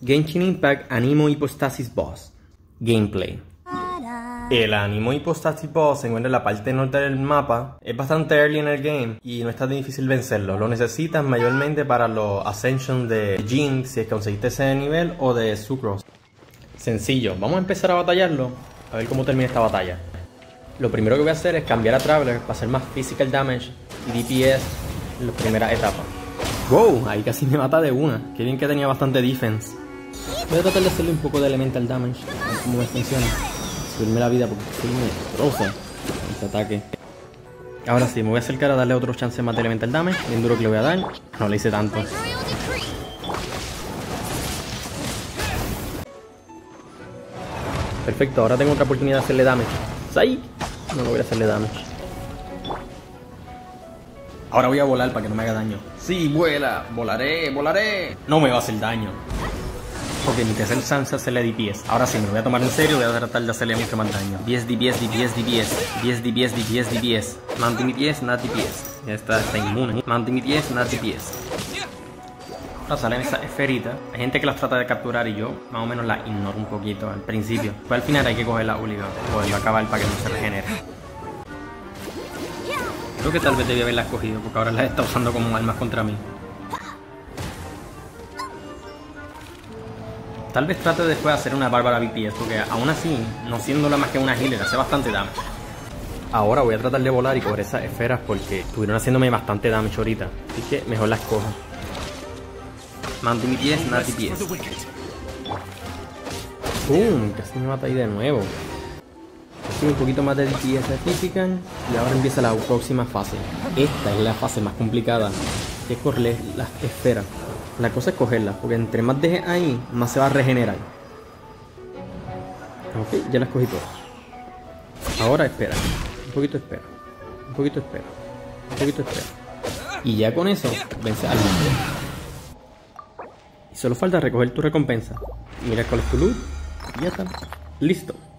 Genshin Impact Anemo Hypostasis Boss. Gameplay. El Anemo Hypostasis Boss se encuentra en la parte norte del mapa. Es bastante early en el game y no es tan difícil vencerlo. Lo necesitas mayormente para los Ascension de Jin, si es que conseguiste ese nivel, o de Sucrose. Sencillo, vamos a empezar a batallarlo, a ver cómo termina esta batalla. Lo primero que voy a hacer es cambiar a Traveler para hacer más physical damage y DPS en las primeras etapas. Wow, ahí casi me mata de una. Qué bien que tenía bastante defense. Voy a tratar de hacerle un poco de elemental damage, a ver cómo me funciona. Subirme la vida porque soy muy destrozo este ataque. Ahora sí, me voy a acercar a darle otro chance más de elemental damage. Bien duro que le voy a dar. No le hice tanto. Perfecto, ahora tengo otra oportunidad de hacerle damage. ¡Sai! No voy a hacerle damage. Ahora voy a volar para que no me haga daño. ¡Sí, vuela! ¡Volaré! ¡Volaré! No me va a hacer daño. Ok, mi tercer chance es hacerle DPS. Ahora sí, me lo voy a tomar en serio. Voy a tratar de hacerle mucho más daño. DPS, DPS, DPS, DPS. DPS, DPS, DPS, DPS. Mounting DPS, not DPS. Ya está inmune. Mounting DPS, not DPS. Ahora salen esas esferitas. Hay gente que las trata de capturar y yo más o menos las ignoro un poquito al principio. Pues al final hay que cogerlas obligadas. Poderlo acabar para que no se regenere. Creo que tal vez debía haberlas cogido porque ahora las está usando como armas contra mí. Tal vez trate después de hacer una Bárbara BPS porque aún así, no siéndola más que una healer, hace bastante damage. Ahora voy a tratar de volar y coger esas esferas porque estuvieron haciéndome bastante damage ahorita. Así que mejor las cojo. Mando mi DPS, nada DPS. ¡Pum! Casi me mata ahí de nuevo. Así un poquito más de DPS física. Y ahora empieza la próxima fase. Esta es la fase más complicada. Que es cogerle las esferas. La cosa es cogerlas, porque entre más dejes ahí, más se va a regenerar. Ok, ya las cogí todas. Ahora espera. Un poquito espera. Un poquito espera. Un poquito espera. Y ya con eso, vence al mundo. Y solo falta recoger tu recompensa. Mira cuál es tu loot. Y ya está. Listo.